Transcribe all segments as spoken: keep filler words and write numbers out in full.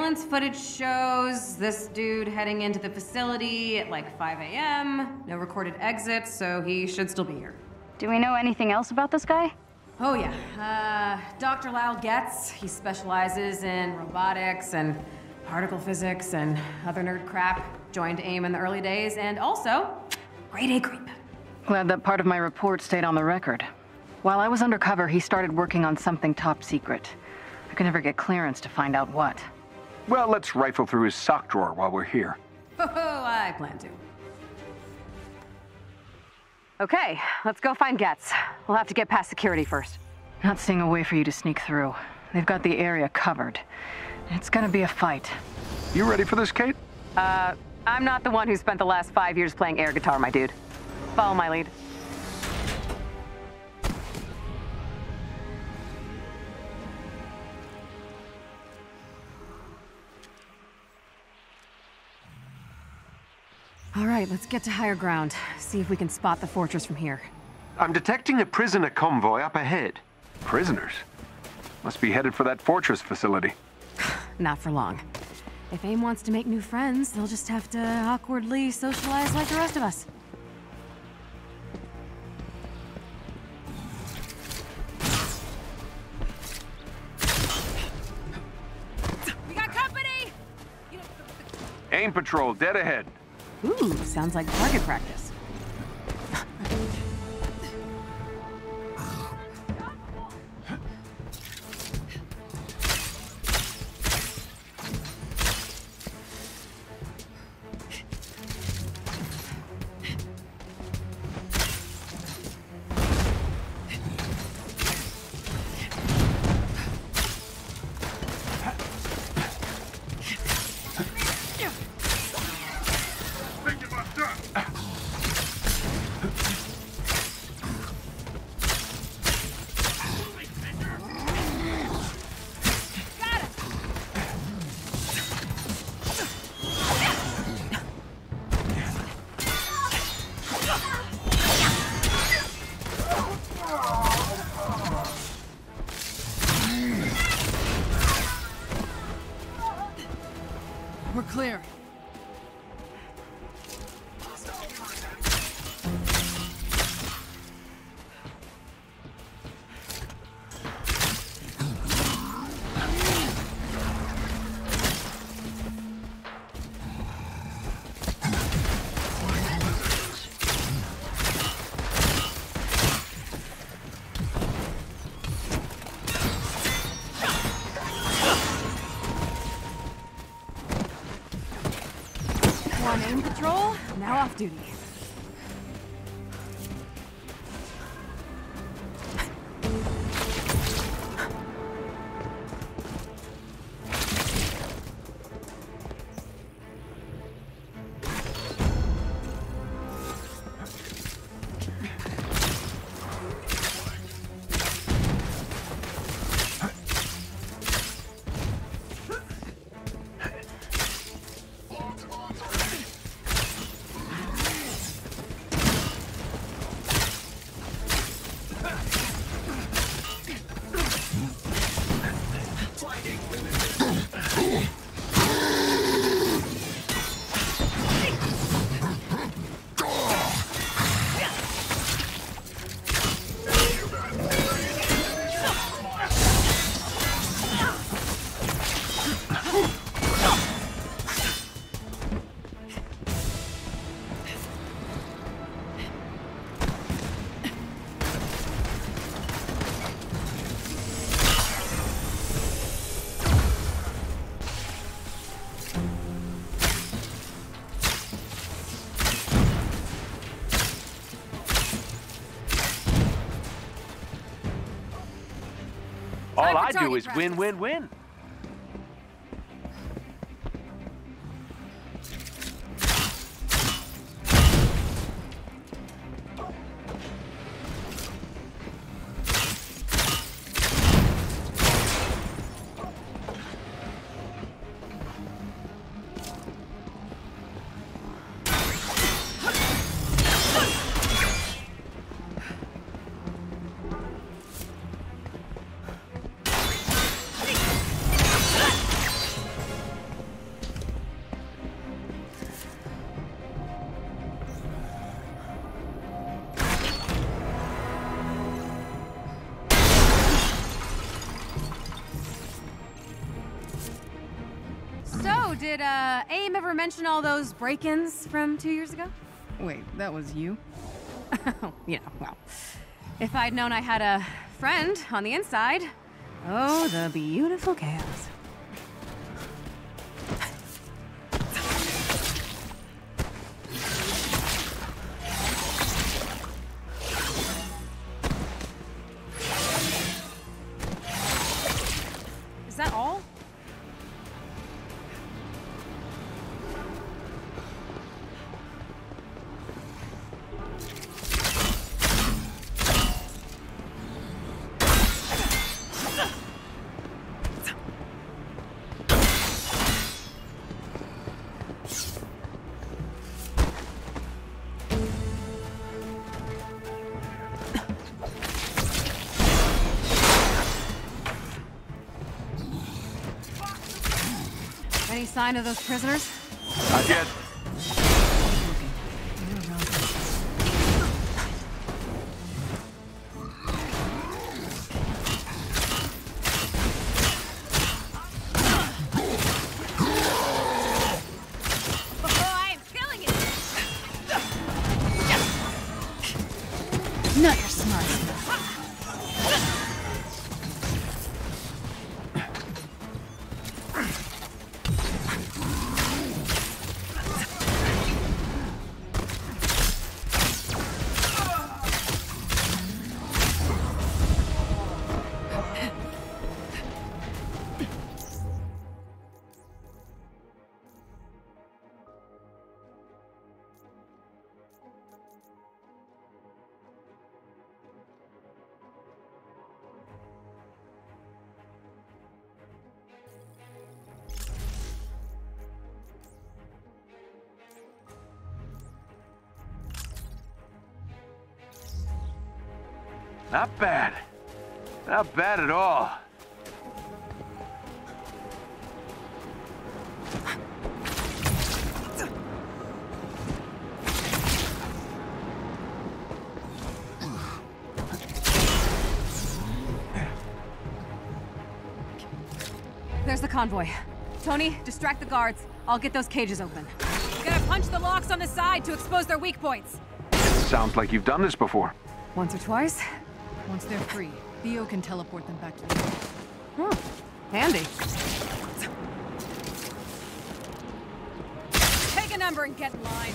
surveillance footage shows this dude heading into the facility at like five A M No recorded exits, so he should still be here. Do we know anything else about this guy? Oh yeah, uh, Doctor Lyle Getz. He specializes in robotics and particle physics and other nerd crap. Joined AIM in the early days, and also, grade A creep. Glad that part of my report stayed on the record. While I was undercover, he started working on something top secret. I could never get clearance to find out what. Well, let's rifle through his sock drawer while we're here. Oh, I plan to. Okay, let's go find Getz. We'll have to get past security first. Not seeing a way for you to sneak through. They've got the area covered. It's gonna be a fight. You ready for this, Kate? Uh, I'm not the one who spent the last five years playing air guitar, my dude. Follow my lead. All right, let's get to higher ground. See if we can spot the fortress from here. I'm detecting a prisoner convoy up ahead. Prisoners? Must be headed for that fortress facility. Not for long. If AIM wants to make new friends, they'll just have to awkwardly socialize like the rest of us. We got company! AIM patrol, dead ahead. Ooh, sounds like target practice. We're clear. On AIM patrol, now off duty. All I do is win, win, win. So, did uh, AIM ever mention all those break-ins from two years ago? Wait, that was you? You know, well, if I'd known I had a friend on the inside. Oh, the beautiful chaos. Is that all? Any sign of those prisoners? Not yet. I'm killing it! No, you're smart. Not bad. Not bad at all. There's the convoy. Tony, distract the guards. I'll get those cages open. Gotta punch the locks on the side to expose their weak points. Sounds like you've done this before. Once or twice? Once they're free, Theo can teleport them back to the room. Hmm. Handy. Take a number and get in line.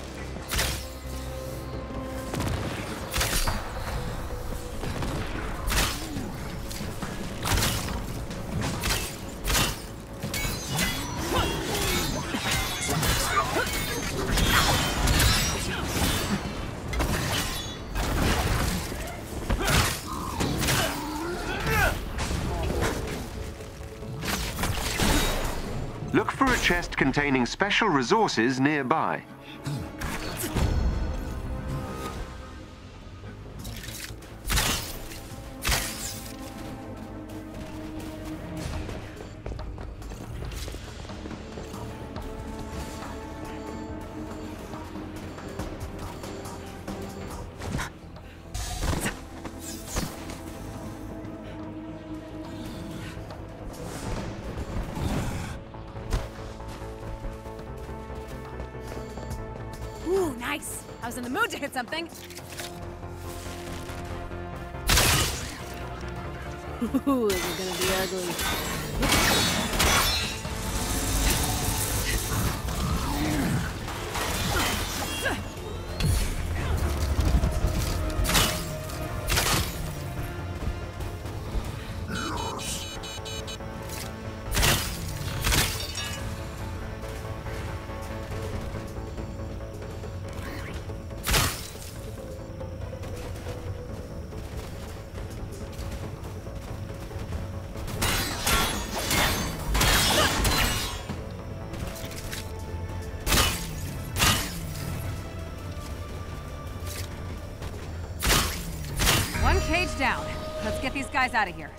Look for a chest containing special resources nearby. Ooh, nice. I was in the mood to hit something. Ooh, this is gonna be ugly. One cage down. Let's get these guys out of here.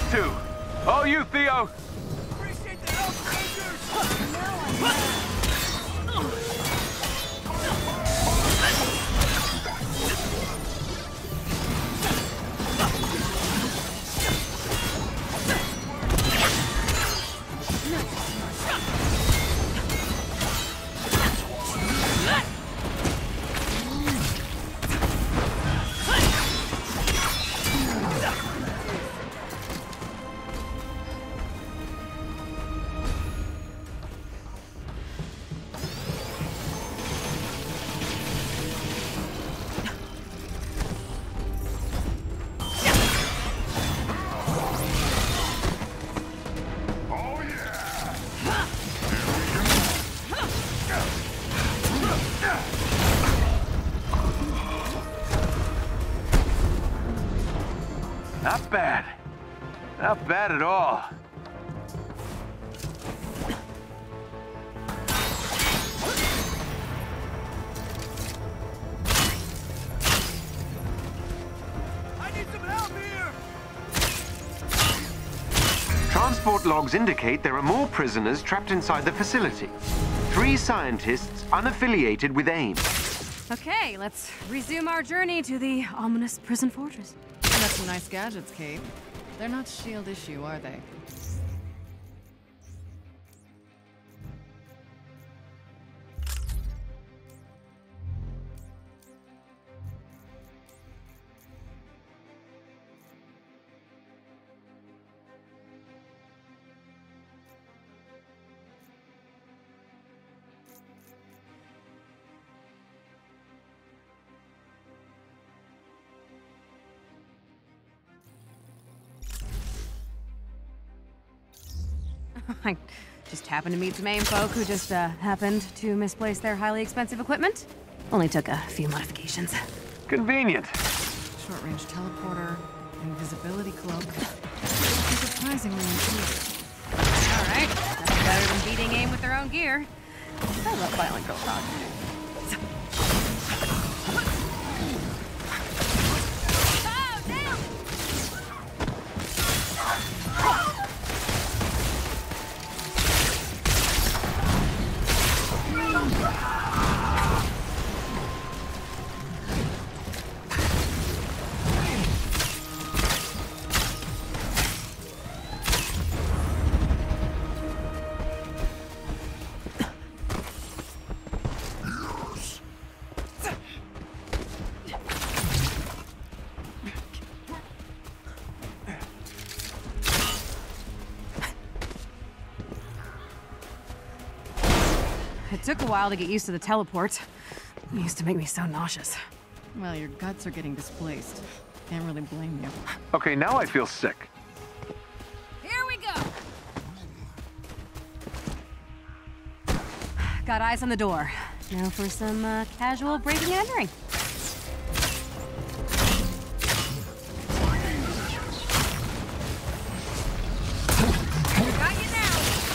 two. All you, Theo. Appreciate the help, Avengers! Not bad. Not bad at all. I need some help here! Transport logs indicate there are more prisoners trapped inside the facility. Three scientists unaffiliated with AIM. Okay, let's resume our journey to the ominous prison fortress. You got some nice gadgets, Kate. They're not shield issue, are they? I just happened to meet some AIM folk who just uh, happened to misplace their highly expensive equipment. Only took a few modifications. Convenient. Short-range teleporter, invisibility cloak. Surprisingly intuitive. All right, nothing better than beating AIM with their own gear. I love Violent Girl Talk. It took a while to get used to the teleport. It used to make me so nauseous. Well, your guts are getting displaced. Can't really blame you. Okay, now I feel sick. Here we go! Got eyes on the door. Now for some uh, casual breaking and entering. Got you now!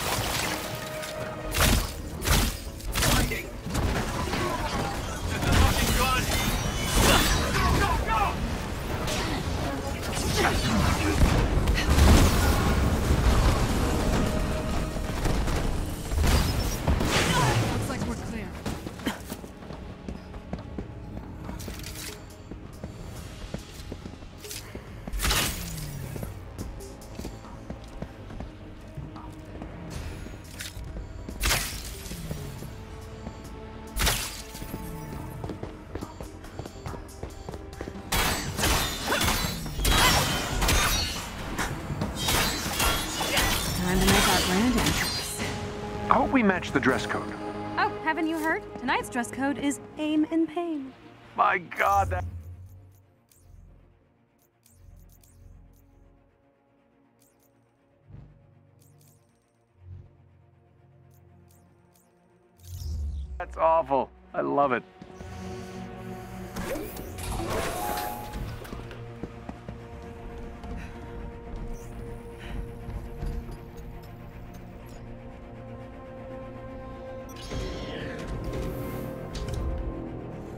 Looks like we're clear. Time to make our grand entrance. I hope we match the dress code. Oh, haven't you heard? Tonight's dress code is aim and pain. My God, that... That's awful. I love it.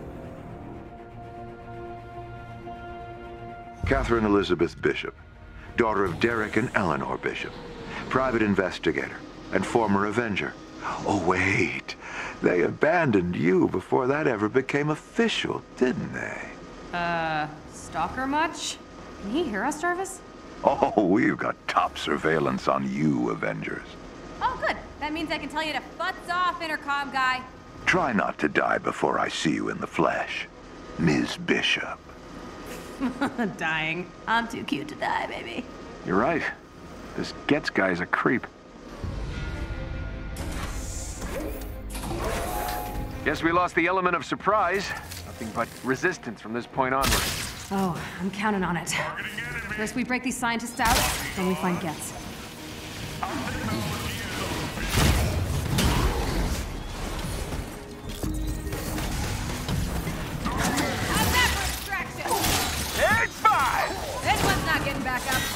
Catherine Elizabeth Bishop, daughter of Derek and Eleanor Bishop, private investigator and former Avenger. Oh, wait. They abandoned you before that ever became official, didn't they? Uh, stalker much? Can he hear us, Jarvis? Oh, we've got top surveillance on you, Avengers. Oh, good. That means I can tell you to futz off, intercom guy. Try not to die before I see you in the flesh, Miz Bishop. Dying. I'm too cute to die, baby. You're right. This Getz guy's a creep. Guess we lost the element of surprise. Nothing but resistance from this point onward. Oh, I'm counting on it. First we break these scientists out, then we find Getz. How's that for extraction? It's fine! This one's not getting back up.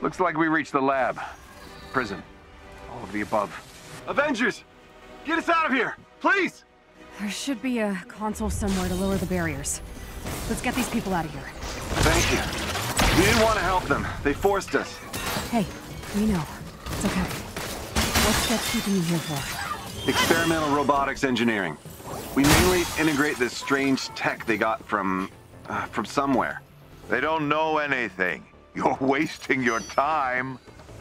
Looks like we reached the lab. Prison. All of the above. Avengers! Get us out of here! Please! There should be a console somewhere to lower the barriers. Let's get these people out of here. Thank you. We didn't want to help them. They forced us. Hey, we know. It's okay. What's that keeping you here for? Experimental robotics engineering. We mainly integrate this strange tech they got from... Uh, from somewhere. They don't know anything. You're wasting your time.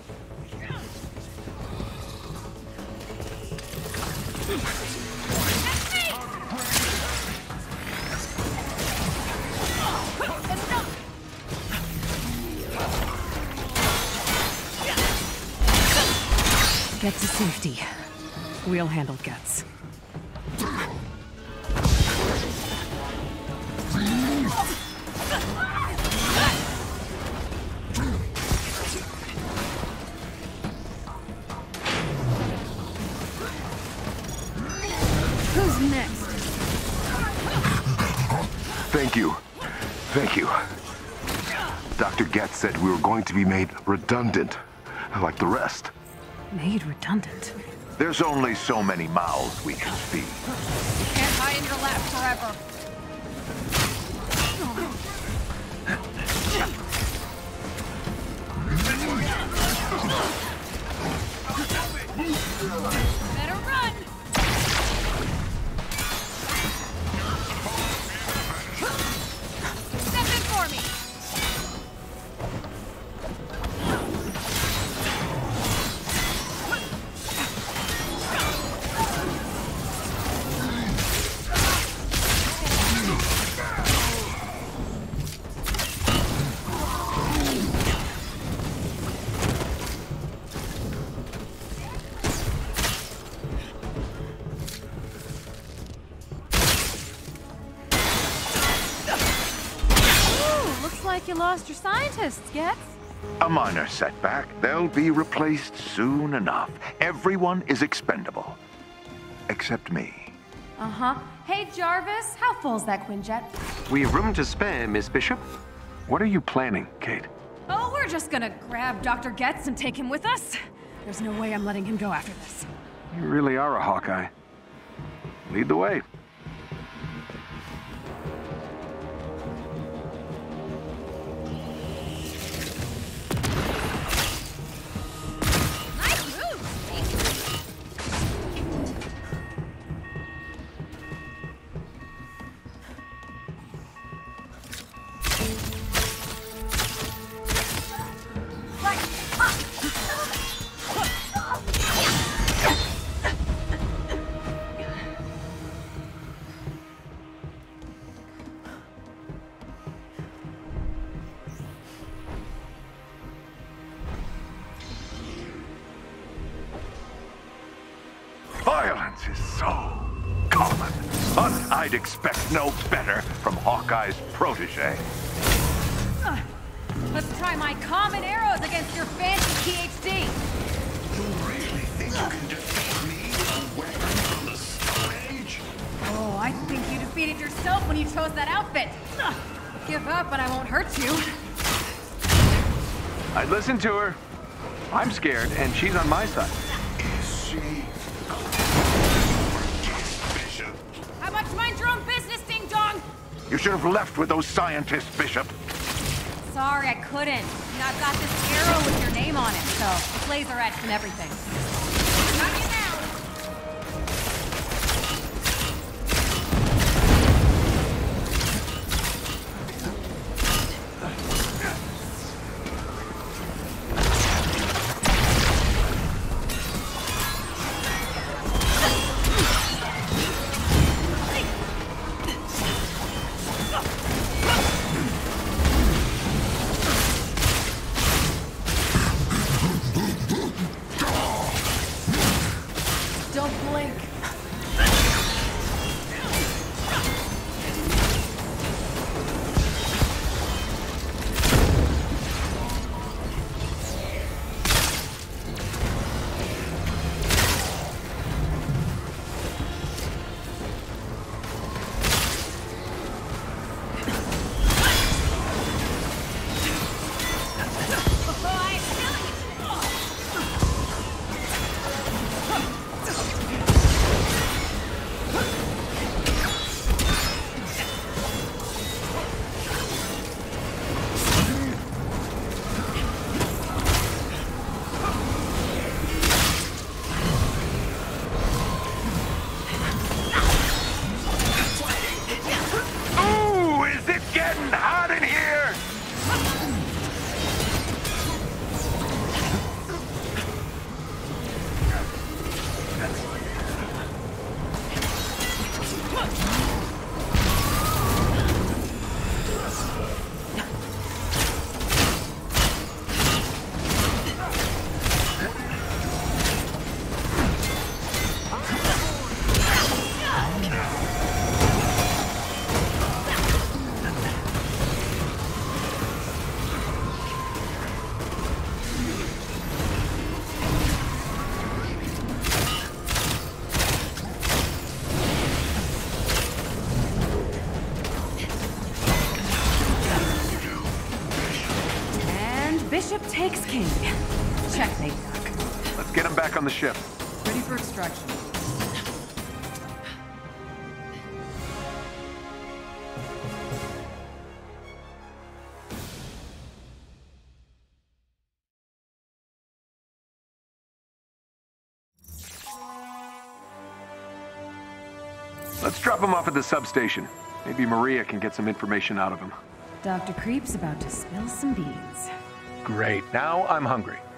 Get to safety. We'll handle Gets. Who's next? Thank you. Thank you. Doctor Getz said we were going to be made redundant, like the rest. Made redundant. There's only so many mouths we can feed. You can't hide in your lab forever. Better run! Step in for me! Like you lost your scientists, Getz. A minor setback. They'll be replaced soon enough. Everyone is expendable. Except me. Uh-huh. Hey, Jarvis, how full's that Quinjet? We have room to spare, Miss Bishop. What are you planning, Kate? Oh, we're just gonna grab Doctor Getz and take him with us. There's no way I'm letting him go after this. You really are a Hawkeye. Lead the way. Violence is so common. But I'd expect no better from Hawkeye's protege. Uh, let's try my common arrows against your fancy P H D. You really think you can defeat me with a weapon on the stage? Oh, I think you defeated yourself when you chose that outfit. Ugh, give up and I won't hurt you. I'd listen to her. I'm scared, and she's on my side. Is she? Bishop. How much mind your own business, ding dong? You should have left with those scientists, Bishop. Sorry, I couldn't. You know, I've got this arrow with your name on it, so it's laser etched and everything. Got you now. Bishop takes king. Checkmate, Doc. Let's get him back on the ship. Ready for extraction. Let's drop him off at the substation. Maybe Maria can get some information out of him. Doctor Creep's about to spill some beans. Great. Now I'm hungry.